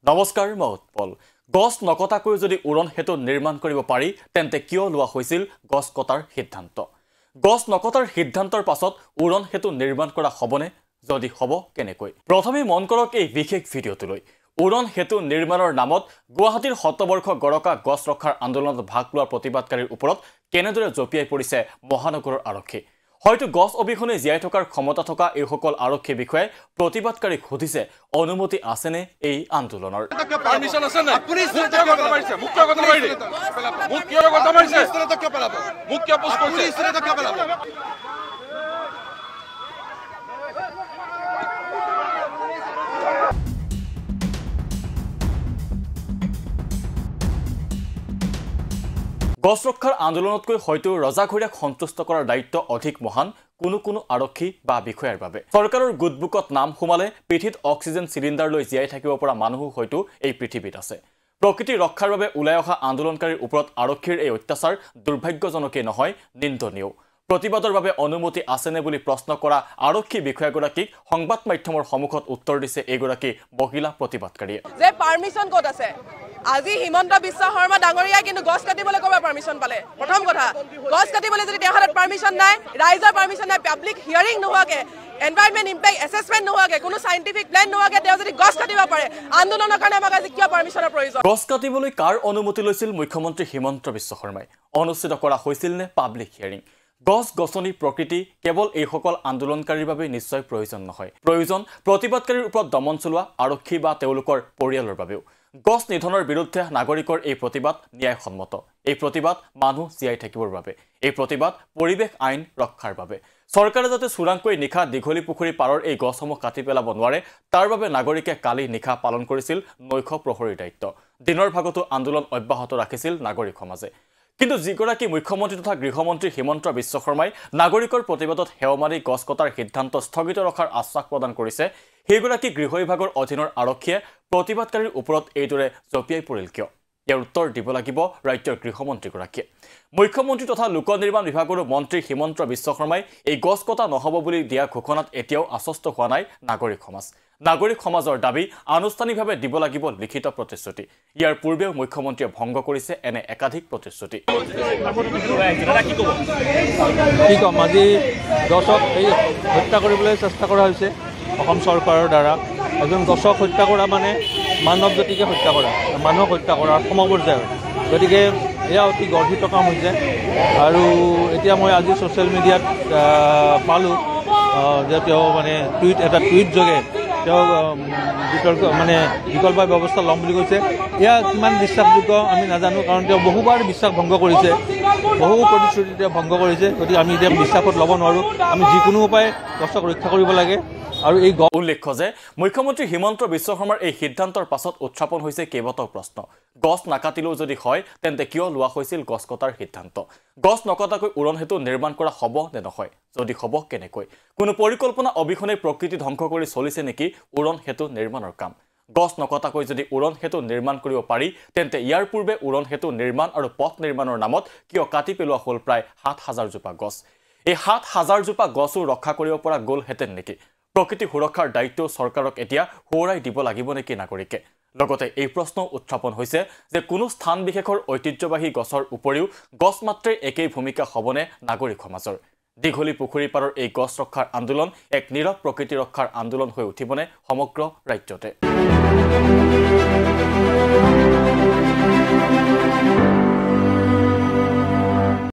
নমস্কাৰ মই উৎপল গছ নকটাকৈ যদি উৰণ হেতু নিৰ্মাণ কৰিব পাৰি তেন্তে কিয় লোৱা হৈছিল গছ কটাৰ সিদ্ধান্ত গছ নকটাৰ সিদ্ধান্তৰ পাছত উৰণ হেতু নিৰ্মাণ কৰা হবনে যদি হব কেনেকৈ প্ৰথমে মন কৰক এই বিশেষ ভিডিঅ'টোলৈ উৰণ হেতু নিৰ্মাণৰ নামত গুৱাহাটীৰ শতবৰ্ষ গৰকা গছ ৰক্ষাৰ আন্দোলনত ভাগ লোৱা প্ৰতিবাদকাৰীৰ ওপৰত কেনেদৰে জপিয়াই পৰিছে মহানগৰৰ আৰক্ষী হয়তো গছ অবিহনে জীয়াই থকাৰ ক্ষমতা থকা এই সকল আৰক্ষী বিষয়ে প্ৰতিবাদকাৰীক সুধিছে অনুমতি আছেনে এই আন্দোলনৰ পাৰমিশন আছে না আপুনি কিয় কথা মাৰিছে মোক কিয় কথা মাৰিছে মোক কিয় কথা মাৰিছে কিয় পেলাব মোক কিয় পোষ্ট কৰিছে কিয় পেলাব গছ ৰক্ষাৰ আন্দোলনতকৈ হয়তো ৰজাঘৰীয়াক সন্তুষ্ট কৰাৰ দায়িত্ব অধিক মহান কোনো আৰক্ষী বা বিষয়াৰ বাবে চৰকাৰৰ গুডবুকত নাম সোমালে পিঠিত অক্সিজেন সিলিন্ডাৰ লৈ জীয়াই থাকিব পৰা মানুহ হয়তো এই পৃথিৱীত আছে প্ৰকৃতি ৰক্ষাৰ বাবে ওলাই অহা আন্দোলনকাৰীৰ ওপৰত আৰক্ষীৰ এই অত্যাচাৰ দুৰ্ভাগ্যজনকেই নহয় নিন্দনীয় প্ৰতিবাদৰ বাবে অনুমতি আছেনে বুলি প্ৰশ্ন কৰা আৰক্ষী বিষয়াগৰাকীক সংবাদ মাধ্যমৰ সন্মুখত উত্তৰ দিছে এগৰাকী মহিলা প্ৰতিবাদকাৰীয়ে যে পাৰমিশন ক'ত আছে আজি হিমন্ত বিশ্ব শৰ্মা ডাঙৰীয়া কিন্তু গছ কাটিবলৈ ক'ব পাৰমিশন পালে প্ৰথম কথা গছ কাটিবলৈ যদি তেওঁৰ হাতত পাৰমিশন নাই ৰাইজৰ পাৰমিশন নাই পাব্লিক হিয়াৰিং নোহোৱাকে এনভাইৰনমেন্ট ইম্পেক্ট এছেছমেন্ট নোহোৱাকে কোনো সাইন্টিফিক প্ল্যান নোহোৱাকে তেওঁ যদি গছ কাটিব পাৰে আন্দোলনৰ কাৰণে আমাক আজি কিয় পাৰমিশনৰ প্ৰয়োজন গছ কাটিবলৈ কাৰ অনুমতি লৈছিল মুখ্যমন্ত্ৰী হিমন্ত বিশ্ব শৰ্মাই অনুষ্ঠিত কৰা হৈছিল নে পাব্লিক হিয়াৰিং গছ গছনি প্ৰকৃতি কেৱল এই সকল আন্দোলনকাৰীৰ বাবে নিশ্চয় প্ৰয়োজন নহয় প্ৰয়োজন প্ৰতিবাদকাৰীৰ ওপৰত দমন চলোৱা আৰক্ষী বা তেওঁলোকৰ পৰিয়ালৰ বাবেও গছ নিধনৰ বিৰুদ্ধে নাগৰিকৰ এই প্ৰতিবাদ ন্যায়সম্মত এই প্ৰতিবাদ মানুহ জীয়াই থাকিবৰ বাবে এই প্ৰতিবাদ পৰিৱেশ আইন ৰক্ষাৰ বাবে চৰকাৰে যাতে চুৰাংকৈ নিখা দীঘলী পুখুৰী পাৰৰ এই গছসমূহ কাটি পেলাব নোৱাৰে তাৰ বাবে নাগৰিকে কালি নিখা পালন কৰিছিল নৈশ প্ৰহৰীৰ দায়িত্ব দিনৰ ভাগতো আন্দোলন অব্যাহত ৰাখিছিল নাগৰিক সমাজে কিন্তু যিগৰাকী মুখ্যমন্ত্ৰী তথা গৃহমন্ত্ৰী হিমন্ত বিশ্ব শৰ্মাই নাগৰিকৰ প্ৰতিবাদত হেওমাৰি গছ কটাৰ সিদ্ধান্ত স্থগিত ৰখাৰ আশ্বাস প্ৰদান কৰিছে সেইগৰাকী গৃহ বিভাগৰ অধীনৰ আৰক্ষীয়ে প্ৰতিবাদকাৰীৰ ওপৰত এইদৰে জপিয়াই পৰিল কিয় ইয়াৰ উত্তৰ দিব লাগিব ৰাজ্যৰ গৃহমন্ত্ৰীগৰাকীয়ে মুখ্যমন্ত্ৰী তথা লোক নিৰ্মাণ বিভাগৰ মন্ত্ৰী হিমন্ত বিশ্ব শৰ্মাই এই গছ কটা নহব বুলি দিয়া ঘোষণাত এতিয়াও আশ্বস্ত হোৱা নাই নাগৰিক সমাজৰ দাবী আনুষ্ঠানিকভাৱে দিব লাগিব লিখিত প্ৰতিশ্ৰুতি ইয়াৰ পূৰ্বেও মুখ্যমন্ত্ৰীয়ে ভংগ কৰিছে এনে একাধিক প্ৰতিশ্ৰুতি কি কম আজি গছক এই হত্যা কৰিবলৈ চেষ্টা কৰা হৈছে অসম চৰকাৰৰ দ্বাৰা এজন গছক হত্যা কৰা মানে মানৱ জাতিকে হত্যা কৰা মানুহক হত্যা কৰাৰ সমপৰ্যায়ৰ গতিকে এয়া অতি গৰ্হিত কাম হৈছে আৰু এতিয়া মই আজি ছ'চিয়েল মিডিয়াত পালোঁ যে তেওঁ মানে টুইট যোগে তেওঁ মানে বিকল্প ব্যৱস্থা ল'ম বুলি কৈছে এয়া কিমান বিশ্বাসযোগ্য আমি নাজানো কাৰণ তেওঁ বহুবাৰ বিশ্বাস ভংগ কৰিছে বহু প্ৰতিশ্ৰুতি তেওঁ ভংগ কৰিছে গতিকে আমি এতিয়া বিশ্বাসত ল'ব নোৱাৰোঁ আমি যিকোনো উপায়ে গছক ৰক্ষা কৰিব লাগে আৰু এই উল্লেখ্য যে মুখ্যমন্ত্ৰী হিমন্ত বিশ্ব শৰ্মাৰ এই সিদ্ধান্তৰ পাছত উত্থাপন হৈছে কেইবাটাও প্ৰশ্ন গছ নাকাটিলেও যদি হয় তেন্তে কিয় লোৱা হৈছিল গছ কটাৰ সিদ্ধান্ত গছ নকটাকৈ উৰণ হেতু নিৰ্মাণ কৰা হ'ব নে নহয় যদি হ'ব কেনেকৈ কোনো পৰিকল্পনা অবিহনে প্ৰকৃতি ধ্বংস কৰি চলিছে নেকি উৰণ হেতু নিৰ্মাণৰ কাম গছ নকটাকৈ যদি উৰণ হেতু নিৰ্মাণ কৰিব পাৰি তেন্তে ইয়াৰ পূৰ্বে উৰণ হেতু নিৰ্মাণ আৰু পথ নিৰ্মাণৰ নামত কিয় কাটি পেলোৱা হ'ল প্ৰায় ৭,০০০ জোপা গছ এই ৭,০০০ জোপা গছো ৰক্ষা কৰিব পৰা গ'লহেঁতেন নেকি প্ৰকৃতি সুৰক্ষাৰ দায়িত্ব চৰকাৰক এতিয়া সোঁৱৰাই দিব লাগিব নেকি নাগৰিকে লগতে এই প্ৰশ্ন উত্থাপন হৈছে যে কোনো স্থান বিশেষৰ ঐতিহ্যবাহী গছৰ উপৰিও গছ মাত্ৰে একেই ভূমিকা হ'বনে নাগৰিক সমাজৰ দীঘলী পুখুৰী পাৰৰ এই গছ ৰক্ষাৰ আন্দোলন এক নীৰৱ প্ৰকৃতি ৰক্ষাৰ আন্দোলন হৈ উঠিবনে সমগ্ৰ ৰাজ্যতে